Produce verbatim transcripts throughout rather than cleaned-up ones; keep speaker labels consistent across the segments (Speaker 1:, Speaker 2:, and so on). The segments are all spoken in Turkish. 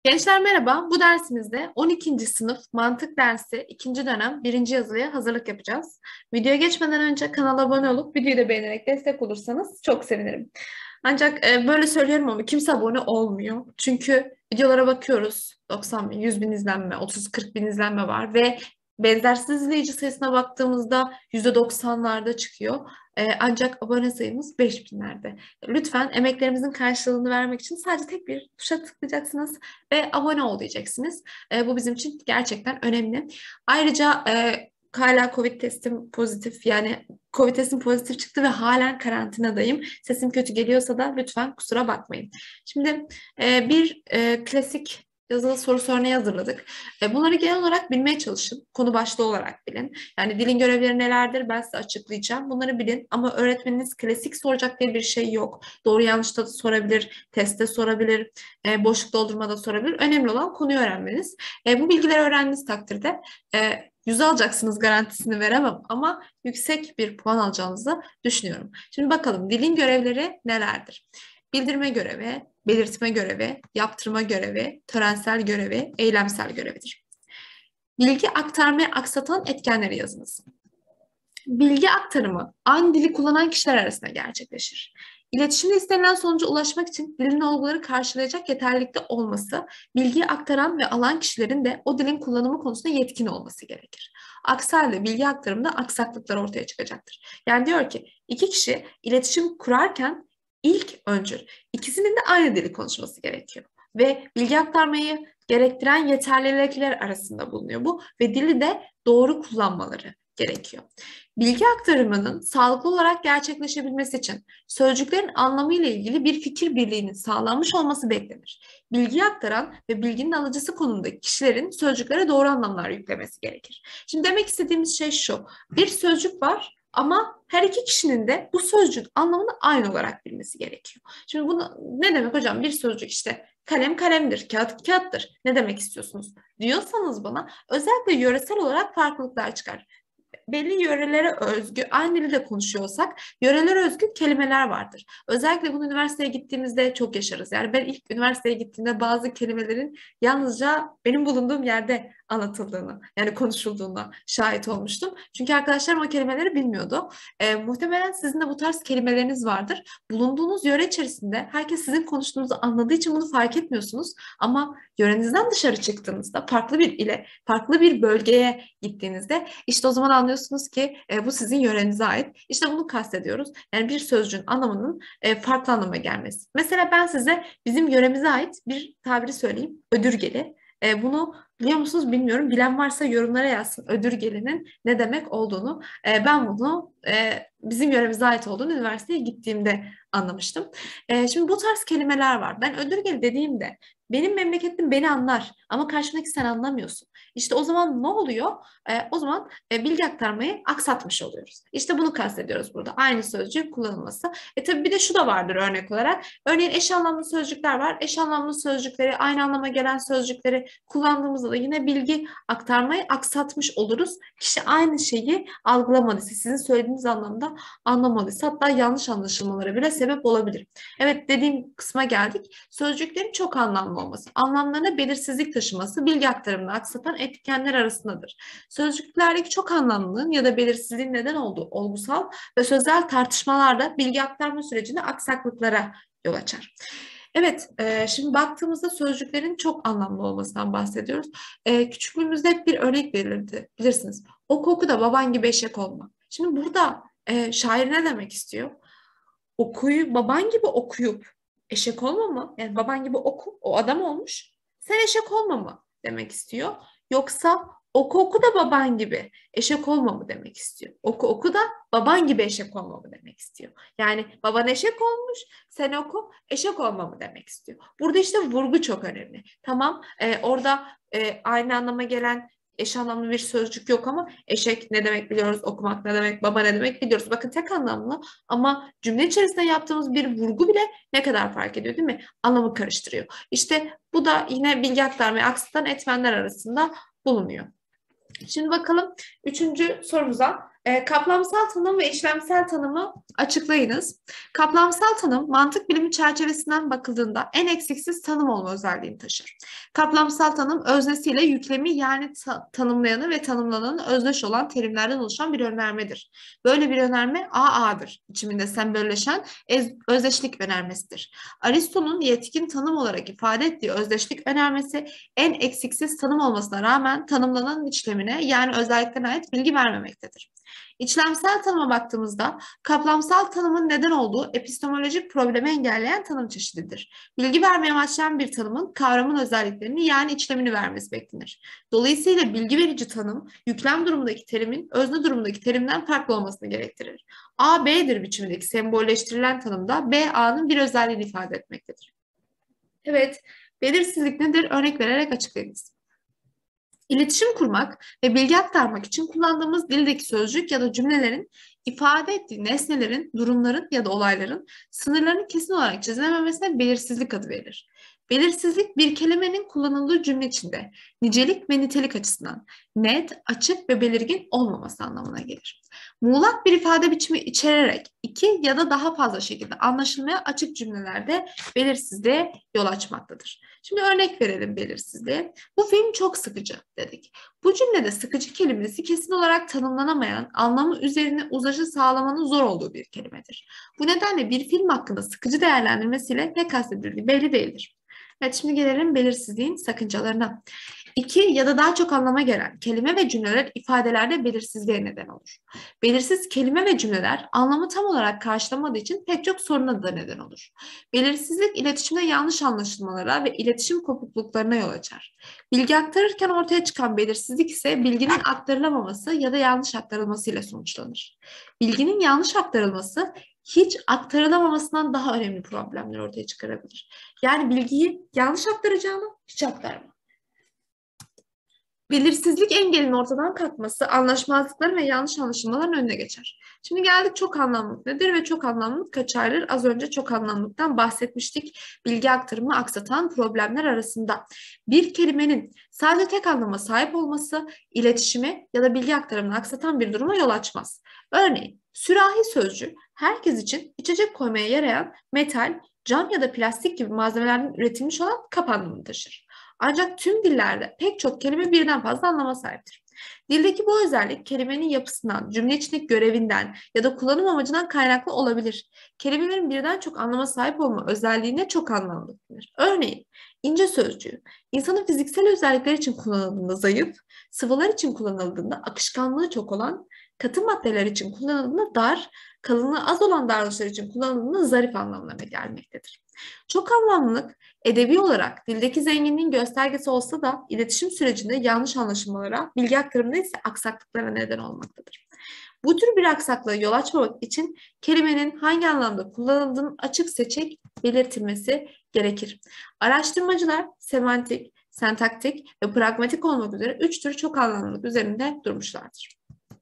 Speaker 1: Gençler merhaba. Bu dersimizde on ikinci sınıf mantık dersi ikinci dönem birinci yazılıya hazırlık yapacağız. Videoya geçmeden önce kanala abone olup videoyu da beğenerek destek olursanız çok sevinirim. Ancak e, böyle söylüyorum ama kimse abone olmuyor. Çünkü videolara bakıyoruz. doksan bin, yüz bin izlenme, otuz kırk bin izlenme var ve benzersiz izleyici sayısına baktığımızda yüzde doksanlarda çıkıyor. E, ancak abone sayımız beş binlerde. Lütfen emeklerimizin karşılığını vermek için sadece tek bir tuşa tıklayacaksınız ve abone ol diyeceksiniz. E, bu bizim için gerçekten önemli. Ayrıca e, hala Covid testim pozitif, yani Covid testim pozitif çıktı ve halen karantinadayım. Sesim kötü geliyorsa da lütfen kusura bakmayın. Şimdi e, bir e, klasik yazılı soru örneği hazırladık. E, bunları genel olarak bilmeye çalışın. Konu başlığı olarak bilin. Yani dilin görevleri nelerdir ben size açıklayacağım. Bunları bilin ama öğretmeniniz klasik soracak diye bir şey yok. Doğru yanlış da sorabilir, testte sorabilir, e, boşluk doldurmada sorabilir. Önemli olan konuyu öğrenmeniz. E, bu bilgileri öğrendiğiniz takdirde e, yüz alacaksınız, garantisini veremem ama yüksek bir puan alacağınızı düşünüyorum. Şimdi bakalım dilin görevleri nelerdir? Bildirme görevi, belirtme görevi, yaptırma görevi, törensel görevi, eylemsel görevidir. Bilgi aktarmayı aksatan etkenleri yazınız. Bilgi aktarımı aynı dili kullanan kişiler arasında gerçekleşir. İletişimde istenilen sonuca ulaşmak için dilin olguları karşılayacak yeterlilikte olması, bilgiyi aktaran ve alan kişilerin de o dilin kullanımı konusunda yetkin olması gerekir. Aksi halde bilgi aktarımında aksaklıklar ortaya çıkacaktır. Yani diyor ki iki kişi iletişim kurarken ilk öncül ikisinin de aynı dili konuşması gerekiyor. Ve bilgi aktarmayı gerektiren yeterlilikler arasında bulunuyor bu ve dili de doğru kullanmaları gerekiyor. Bilgi aktarımının sağlıklı olarak gerçekleşebilmesi için sözcüklerin anlamı ile ilgili bir fikir birliğinin sağlanmış olması beklenir. Bilgiyi aktaran ve bilginin alıcısı konumundaki kişilerin sözcüklere doğru anlamlar yüklemesi gerekir. Şimdi demek istediğimiz şey şu: bir sözcük var ama her iki kişinin de bu sözcüğün anlamını aynı olarak bilmesi gerekiyor. Şimdi bunu ne demek hocam? Bir sözcük işte kalem kalemdir, kağıt kağıttır. Ne demek istiyorsunuz diyorsanız bana özellikle yöresel olarak farklılıklar çıkar. Belli yörelere özgü, aynı dilde konuşuyorsak yörelere özgü kelimeler vardır. Özellikle bunu üniversiteye gittiğimizde çok yaşarız. Yani ben ilk üniversiteye gittiğimde bazı kelimelerin yalnızca benim bulunduğum yerde anlatıldığını, yani konuşulduğuna şahit olmuştum. Çünkü arkadaşlarım o kelimeleri bilmiyordu. E, muhtemelen sizin de bu tarz kelimeleriniz vardır. Bulunduğunuz yöre içerisinde herkes sizin konuştuğunuzu anladığı için bunu fark etmiyorsunuz. Ama yörenizden dışarı çıktığınızda, farklı bir ile, farklı bir bölgeye gittiğinizde işte o zaman anlıyorsunuz ki e, bu sizin yörenize ait. İşte bunu kastediyoruz. Yani bir sözcüğün anlamının e, farklı anlama gelmesi. Mesela ben size bizim yöremize ait bir tabiri söyleyeyim. Ödürgeli. E, bunu biliyor musunuz bilmiyorum. Bilen varsa yorumlara yazsın ödürgelinin ne demek olduğunu. E, ben bunu e, bizim yöremize ait olduğunu üniversiteye gittiğimde anlamıştım. E, şimdi bu tarz kelimeler var. Ben ödürgeli dediğimde benim memleketim beni anlar ama karşımdaki sen anlamıyorsun. İşte o zaman ne oluyor? E, o zaman e, bilgi aktarmayı aksatmış oluyoruz. İşte bunu kastediyoruz burada. Aynı sözcüğün kullanılması. E tabii bir de şu da vardır örnek olarak. Örneğin eş anlamlı sözcükler var. Eş anlamlı sözcükleri, aynı anlama gelen sözcükleri kullandığımızda da yine bilgi aktarmayı aksatmış oluruz. Kişi aynı şeyi algılamadıysa, sizin söylediğiniz anlamda anlamadıysa, hatta yanlış anlaşılmalara bile sebep olabilir. Evet, dediğim kısma geldik. Sözcüklerin çok anlamlı olması, anlamlarına belirsizlik taşıması bilgi aktarımını aksatan etkenler arasındadır. Sözcüklerdeki çok anlamlılığın ya da belirsizliğin neden olduğu olgusal ve sözel tartışmalarda bilgi aktarma sürecinde aksaklıklara yol açar. Evet, e, şimdi baktığımızda sözcüklerin çok anlamlı olmasından bahsediyoruz. E, küçüklüğümüzde hep bir örnek verilirdi, bilirsiniz. Oku oku da baban gibi eşek olma. Şimdi burada e, şair ne demek istiyor? Okuyu baban gibi okuyup eşek olma mı? Yani baban gibi oku, o adam olmuş. Sen eşek olma mı demek istiyor? Yoksa oku oku da baban gibi eşek olma mı demek istiyor? Oku oku da baban gibi eşek olma mı demek istiyor? Yani baban eşek olmuş, sen oku eşek olma mı demek istiyor? Burada işte vurgu çok önemli. Tamam, e, orada e, aynı anlama gelen eş anlamlı bir sözcük yok ama eşek ne demek biliyoruz, okumak ne demek, baba ne demek biliyoruz. Bakın tek anlamlı ama cümle içerisinde yaptığımız bir vurgu bile ne kadar fark ediyor değil mi? Anlamı karıştırıyor. İşte bu da yine bilgi aktarmayı aksatan etmenler arasında bulunuyor. Şimdi bakalım üçüncü sorumuza. E, kaplamsal tanım ve işlemsel tanımı açıklayınız. Kaplamsal tanım, mantık bilimi çerçevesinden bakıldığında en eksiksiz tanım olma özelliğini taşır. Kaplamsal tanım, öznesiyle yüklemi yani ta tanımlayanı ve tanımlananı özdeş olan terimlerden oluşan bir önermedir. Böyle bir önerme A A'dır. İçiminde sembolleşen özdeşlik önermesidir. Aristo'nun yetkin tanım olarak ifade ettiği özdeşlik önermesi en eksiksiz tanım olmasına rağmen tanımlanan işlemine yani özelliklerine ait bilgi vermemektedir. İçlemsel tanıma baktığımızda kaplamsal tanımın neden olduğu epistemolojik problemi engelleyen tanım çeşididir. Bilgi vermeye başlayan bir tanımın kavramın özelliklerini yani içlemini vermesi beklenir. Dolayısıyla bilgi verici tanım yüklem durumundaki terimin özne durumundaki terimden farklı olmasını gerektirir. A, B'dir biçimindeki sembolleştirilen tanımda B, A'nın bir özelliğini ifade etmektedir. Evet, belirsizlik nedir? Örnek vererek açıklayınız. İletişim kurmak ve bilgi aktarmak için kullandığımız dildeki sözcük ya da cümlelerin ifade ettiği nesnelerin, durumların ya da olayların sınırlarının kesin olarak çizilememesine belirsizlik adı verilir. Belirsizlik bir kelimenin kullanıldığı cümle içinde nicelik ve nitelik açısından net, açık ve belirgin olmaması anlamına gelir. Muğlak bir ifade biçimi içererek iki ya da daha fazla şekilde anlaşılmaya açık cümlelerde belirsizliğe yol açmaktadır. Şimdi örnek verelim belirsizliğe. Bu film çok sıkıcı dedik. Bu cümlede sıkıcı kelimesi kesin olarak tanımlanamayan, anlamı üzerine uzaşı sağlamanın zor olduğu bir kelimedir. Bu nedenle bir film hakkında sıkıcı değerlendirmesiyle ne kastedildiği belli değildir. Evet, şimdi gelelim belirsizliğin sakıncalarına. İki ya da daha çok anlama gelen kelime ve cümleler ifadelerde belirsizliğe neden olur. Belirsiz kelime ve cümleler anlamı tam olarak karşılamadığı için pek çok soruna da neden olur. Belirsizlik iletişimde yanlış anlaşılmalara ve iletişim kopukluklarına yol açar. Bilgi aktarırken ortaya çıkan belirsizlik ise bilginin aktarılamaması ya da yanlış aktarılmasıyla sonuçlanır. Bilginin yanlış aktarılması hiç aktarılamamasından daha önemli problemler ortaya çıkarabilir. Yani bilgiyi yanlış aktaracağını hiç aktarma. Belirsizlik engelinin ortadan kalkması, anlaşmazlıkların ve yanlış anlaşılmaların önüne geçer. Şimdi geldik çok anlamlılık nedir ve çok anlamlılık kaça ayrılır? Az önce çok anlamlılıktan bahsetmiştik. Bilgi aktarımı aksatan problemler arasında. Bir kelimenin sadece tek anlama sahip olması, iletişimi ya da bilgi aktarımını aksatan bir duruma yol açmaz. Örneğin, sürahi sözcüğü herkes için içecek koymaya yarayan metal, cam ya da plastik gibi malzemelerden üretilmiş olan kap anlamını taşır. Ancak tüm dillerde pek çok kelime birden fazla anlama sahiptir. Dildeki bu özellik kelimenin yapısından, cümle içindeki görevinden ya da kullanım amacından kaynaklı olabilir. Kelimelerin birden çok anlama sahip olma özelliğine çok anlamlılık denir. Örneğin, ince sözcüğü, insanın fiziksel özellikler için kullanıldığında zayıf, sıvılar için kullanıldığında akışkanlığı çok olan, katı maddeler için kullanıldığında dar, kalınlığı az olan davranışlar için kullanıldığında zarif anlamlarına gelmektedir. Çok anlamlılık, edebi olarak dildeki zenginliğin göstergesi olsa da iletişim sürecinde yanlış anlaşılmalara, bilgi aktarımında ise aksaklıklara neden olmaktadır. Bu tür bir aksaklığa yol açmamak için kelimenin hangi anlamda kullanıldığının açık seçik belirtilmesi gerekir. Araştırmacılar semantik, sentaktik ve pragmatik olmak üzere üç tür çok anlamlılık üzerinde durmuşlardır.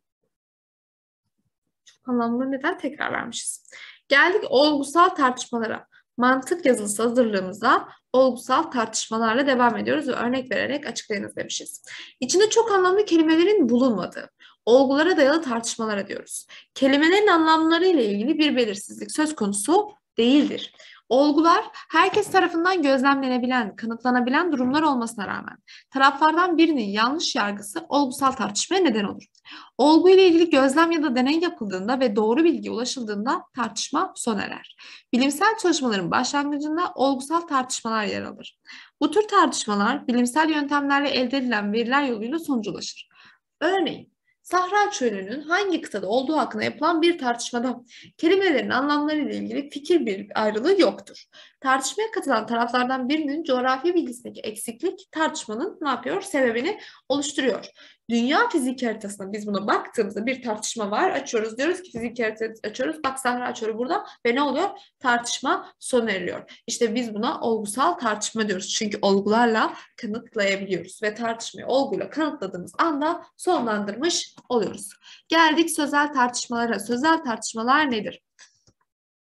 Speaker 1: Çok anlamlı neden tekrar vermişiz. Geldik olgusal tartışmalara. Mantık yazılısı hazırlığımıza olgusal tartışmalarla devam ediyoruz ve örnek vererek açıklayınız demişiz. İçinde çok anlamlı kelimelerin bulunmadığı, olgulara dayalı tartışmalara diyoruz. Kelimelerin anlamları ile ilgili bir belirsizlik söz konusu değildir. Olgular herkes tarafından gözlemlenebilen, kanıtlanabilen durumlar olmasına rağmen taraflardan birinin yanlış yargısı olgusal tartışmaya neden olur. Olgu ile ilgili gözlem ya da deney yapıldığında ve doğru bilgiye ulaşıldığında tartışma sona erer. Bilimsel çalışmaların başlangıcında olgusal tartışmalar yer alır. Bu tür tartışmalar bilimsel yöntemlerle elde edilen veriler yoluyla sonuca ulaşır. Örneğin, Sahra Çölü'nün hangi kıtada olduğu hakkında yapılan bir tartışmada kelimelerin anlamlarıyla ilgili fikir bir ayrılığı yoktur. Tartışmaya katılan taraflardan birinin coğrafi bilgisindeki eksiklik tartışmanın ne yapıyor? Sebebini oluşturuyor. Dünya fizik haritasına biz buna baktığımızda bir tartışma var. Açıyoruz, diyoruz ki fizik haritası açıyoruz. Bak Sahra Çölü burada ve ne oluyor? Tartışma sona eriyor. İşte biz buna olgusal tartışma diyoruz. Çünkü olgularla kanıtlayabiliyoruz ve tartışmayı olguyla kanıtladığımız anda sonlandırmış oluyoruz. Geldik sözel tartışmalara. Sözel tartışmalar nedir?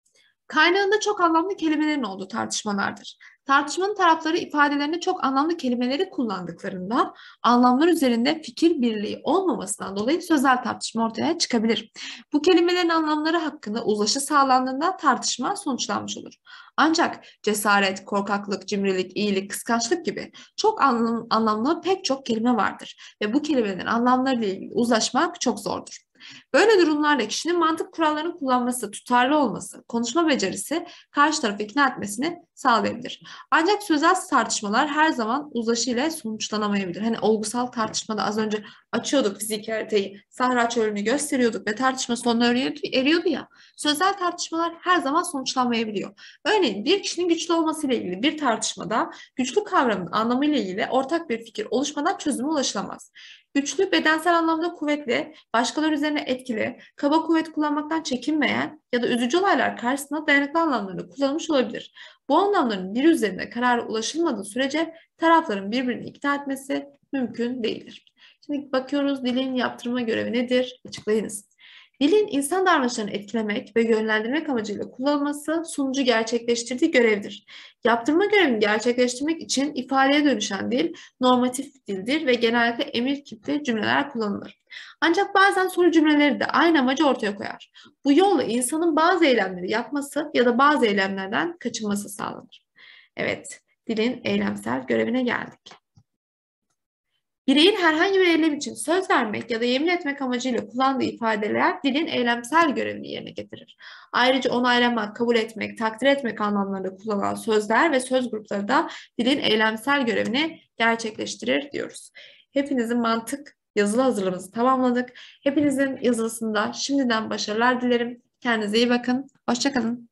Speaker 1: Kaynağında çok anlamlı kelimelerin olduğu tartışmalardır. Tartışmanın tarafları ifadelerinde çok anlamlı kelimeleri kullandıklarında anlamlar üzerinde fikir birliği olmamasından dolayı sözel tartışma ortaya çıkabilir. Bu kelimelerin anlamları hakkında uzlaşı sağlandığında tartışma sonuçlanmış olur. Ancak cesaret, korkaklık, cimrilik, iyilik, kıskançlık gibi çok anlam, anlamlı pek çok kelime vardır ve bu kelimelerin anlamlarıyla ilgili uzlaşmak çok zordur. Böyle durumlarda kişinin mantık kurallarını kullanması, tutarlı olması, konuşma becerisi karşı tarafı ikna etmesini sağlayabilir. Ancak sözel tartışmalar her zaman uzlaşı ile sonuçlanamayabilir. Hani olgusal tartışmada az önce açıyorduk fizik haritayı, Sahra Çölü'nü gösteriyorduk ve tartışma sonuna eriyordu, eriyordu ya. Sözel tartışmalar her zaman sonuçlanmayabiliyor. Örneğin bir kişinin güçlü olması ile ilgili bir tartışmada güçlü kavramının anlamı ile ilgili ortak bir fikir oluşmadan çözüme ulaşılamaz. Güçlü, bedensel anlamda kuvvetli, başkaları üzerine etkili, kaba kuvvet kullanmaktan çekinmeyen ya da üzücü olaylar karşısında dayanıklı anlamlarını kullanmış olabilir. Bu anlamların biri üzerinde karara ulaşılmadığı sürece tarafların birbirini ikna etmesi mümkün değildir. Şimdi bakıyoruz, dilin yaptırma görevi nedir? Açıklayınız. Dilin insan davranışlarını etkilemek ve yönlendirmek amacıyla kullanılması sonucu gerçekleştirdiği görevdir. Yaptırma görevini gerçekleştirmek için ifadeye dönüşen dil normatif dildir ve genellikle emir kipli cümleler kullanılır. Ancak bazen soru cümleleri de aynı amacı ortaya koyar. Bu yolla insanın bazı eylemleri yapması ya da bazı eylemlerden kaçınması sağlanır. Evet, dilin eylemsel görevine geldik. Bireyin herhangi bir eylem için söz vermek ya da yemin etmek amacıyla kullandığı ifadeler dilin eylemsel görevini yerine getirir. Ayrıca onaylamak, kabul etmek, takdir etmek anlamlarında kullanılan sözler ve söz grupları da dilin eylemsel görevini gerçekleştirir diyoruz. Hepinizin mantık yazılı hazırlığımızı tamamladık. Hepinizin yazılısında şimdiden başarılar dilerim. Kendinize iyi bakın. Hoşça kalın.